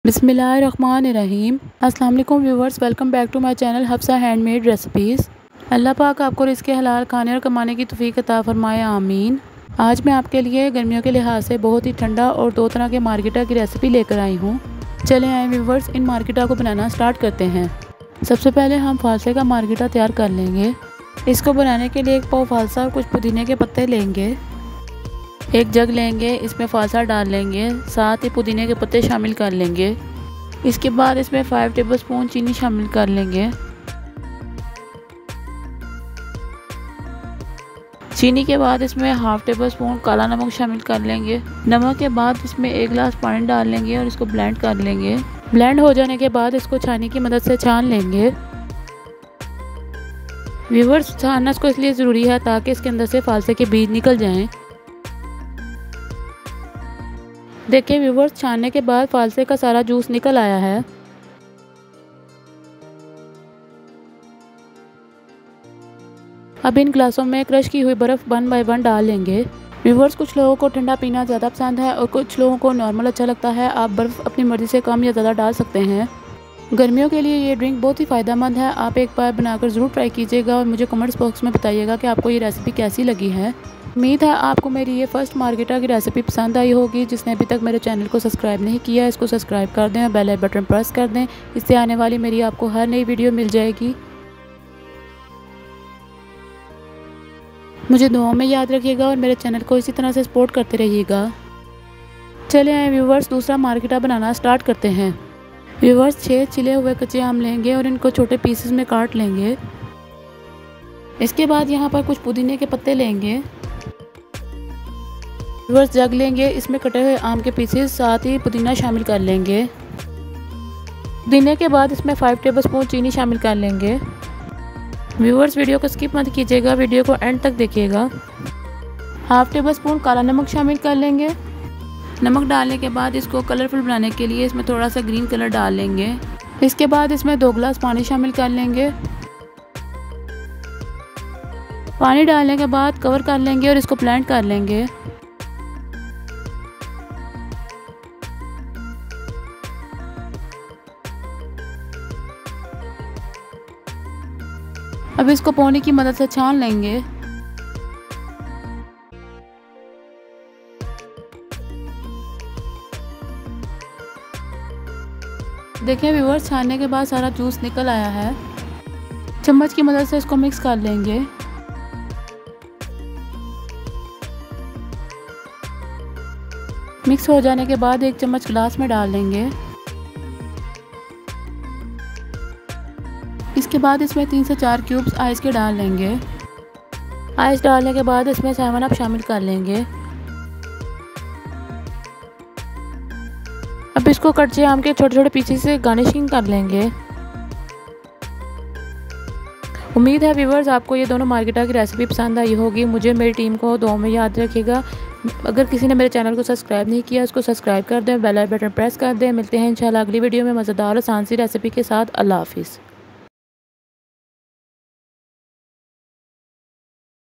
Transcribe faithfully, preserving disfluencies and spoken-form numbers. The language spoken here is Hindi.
बिस्मिल्लाहिर्रहमानिर्रहीम। अस्सलाम वालेकुम viewers, welcome back to my channel Hafsa handmade recipes. Allah पाक आपको रिज़्क़ हलाल खाने और कमाने की तौफ़ीक अता फ़रमाए, आमीन। आज मैं आपके लिए गर्मियों के लिहाज से बहुत ही ठंडा और दो तरह के मार्केटा की रेसिपी लेकर आई हूँ। चले आए व्यूवर्स, इन मार्केटा को बनाना स्टार्ट करते हैं। सबसे पहले हम फालसे का मार्केटा तैयार कर लेंगे। इसको बनाने के लिए एक पाव फालसा और कुछ पुदीने के पत्ते लेंगे। एक जग लेंगे, इसमें फालसा डाल लेंगे, साथ ही पुदीने के पत्ते शामिल कर लेंगे। इसके बाद इसमें फाइव टेबलस्पून चीनी शामिल कर लेंगे। चीनी के बाद इसमें हाफ टेबल स्पून काला नमक शामिल कर लेंगे। नमक के बाद इसमें एक गिलास पानी डाल लेंगे और इसको ब्लेंड कर लेंगे। ब्लेंड हो जाने के बाद इसको छानी की मदद से छान लेंगे। व्यूवर्स, छानना इसको इसलिए ज़रूरी है ताकि इसके अंदर से फालसे के बीज निकल जाएं। देखिए व्यूवर्स, छानने के बाद फालसे का सारा जूस निकल आया है। अब इन ग्लासों में क्रश की हुई बर्फ़ वन बाय वन डाल लेंगे। व्यूवर्स, कुछ लोगों को ठंडा पीना ज़्यादा पसंद है और कुछ लोगों को नॉर्मल अच्छा लगता है। आप बर्फ़ अपनी मर्ज़ी से कम या ज़्यादा डाल सकते हैं। गर्मियों के लिए ये ड्रिंक बहुत ही फ़ायदेमंद है। आप एक बार बनाकर ज़रूर ट्राई कीजिएगा और मुझे कमेंट्स बॉक्स में बताइएगा कि आपको ये रेसिपी कैसी लगी है। उम्मीद है आपको मेरी ये फर्स्ट मार्केटा की रेसिपी पसंद आई होगी। जिसने अभी तक मेरे चैनल को सब्सक्राइब नहीं किया, इसको सब्सक्राइब कर दें और बेल आइकन बटन प्रेस कर दें। इससे आने वाली मेरी आपको हर नई वीडियो मिल जाएगी। मुझे दुआओं में याद रखिएगा और मेरे चैनल को इसी तरह से सपोर्ट करते रहिएगा। चले आए व्यूवर्स, दूसरा मार्केटा बनाना स्टार्ट करते हैं। व्यूवर्स, छः छिले हुए कच्चे आम लेंगे और इनको छोटे पीसेस में काट लेंगे। इसके बाद यहाँ पर कुछ पुदीने के पत्ते लेंगे। व्यूवर्स, जग लेंगे, इसमें कटे हुए आम के पीसेस साथ ही पुदीना शामिल कर लेंगे। पुदीने के बाद इसमें फाइव टेबलस्पून चीनी शामिल कर लेंगे। व्यूवर्स, वीडियो को स्किप मत कीजिएगा, वीडियो को एंड तक देखिएगा। हाफ टेबल स्पून काला नमक शामिल कर लेंगे। नमक डालने के बाद इसको कलरफुल बनाने के लिए इसमें थोड़ा सा ग्रीन कलर डाल लेंगे। इसके बाद इसमें दो गिलास पानी शामिल कर लेंगे। पानी डालने के बाद कवर कर लेंगे और इसको ब्लेंड कर लेंगे। अब इसको पोनी की मदद से छान लेंगे। देखिए व्यूवर्स, छानने के बाद सारा जूस निकल आया है। चम्मच की मदद से इसको मिक्स कर लेंगे। मिक्स हो जाने के बाद एक चम्मच गिलास में डाल लेंगे। इसके बाद इसमें तीन से चार क्यूब्स आइस के डाल लेंगे। आइस डालने के बाद इसमें सेवन अप शामिल कर लेंगे। अब इसको कच्चे आम के छोटे छोटे पीसेस से गार्निशिंग कर लेंगे। उम्मीद है व्यूवर्स आपको ये दोनों मार्केटा की रेसिपी पसंद आई होगी। मुझे मेरी टीम को दुआ में याद रखिएगा। अगर किसी ने मेरे चैनल को सब्सक्राइब नहीं किया, उसको सब्सक्राइब कर दें, बेल आइकन बटन प्रेस कर दें। मिलते हैं इंशाल्लाह अगली वीडियो में मज़ेदार आसान सी रेसिपी के साथ। अल्लाह हाफिज़।